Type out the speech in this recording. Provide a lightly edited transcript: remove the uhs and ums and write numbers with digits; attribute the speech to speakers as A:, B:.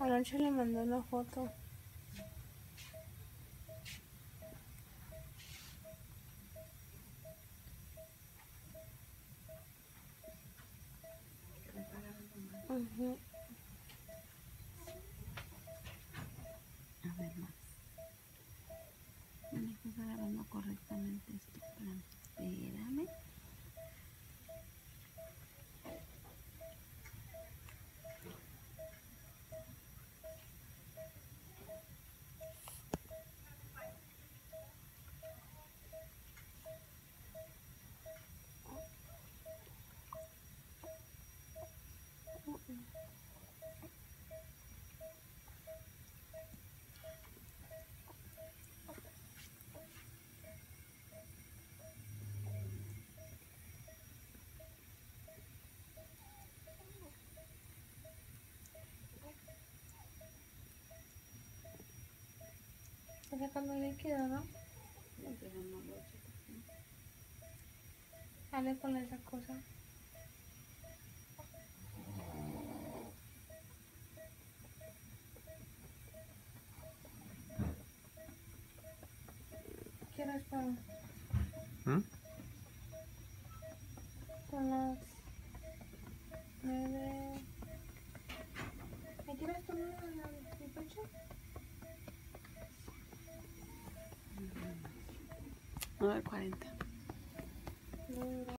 A: Anoche le mandé una foto. Uh-huh.
B: A ver más. No estás agarrando correctamente esto. Espérame.
A: Está sacando líquido, ¿no? Dale con esa cosa. ¿Quieres para? Son las 9. ¿Me quieres tomar mi pecho?
B: 9:40.